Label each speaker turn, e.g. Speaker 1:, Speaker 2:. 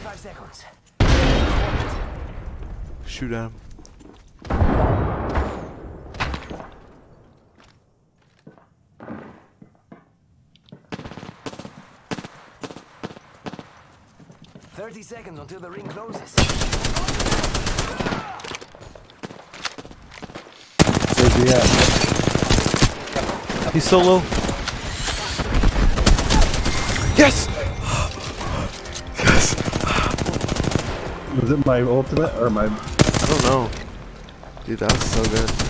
Speaker 1: 45 seconds.
Speaker 2: Shoot at him.
Speaker 1: Seconds until the ring closes.
Speaker 3: Where's he at?
Speaker 2: He's solo. Yes! Yes!
Speaker 3: Was it my ultimate or my...
Speaker 2: I don't know. Dude, that was so good.